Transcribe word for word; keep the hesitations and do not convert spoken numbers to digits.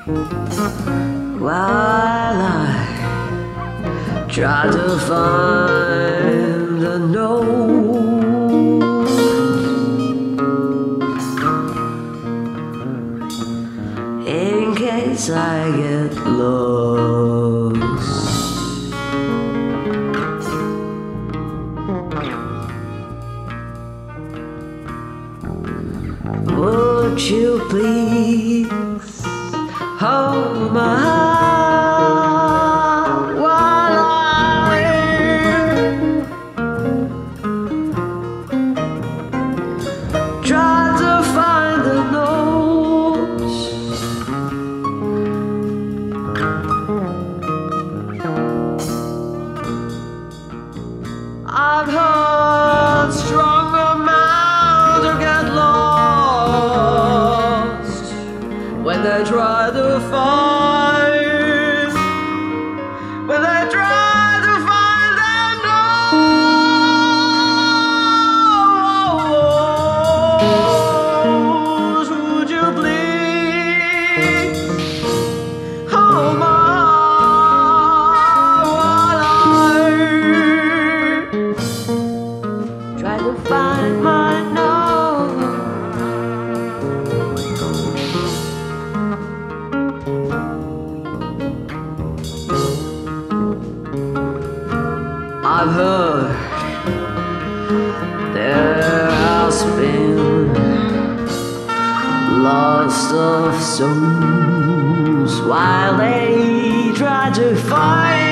while I try to find a note in case I get lost. Would you please hold my hand while I try to find the notes I've heard stronger men to get lost when they try to find, when they try to find their nose. Would you please hold my hand while I try to find my nose? I've heard there has been lost of souls while they try to find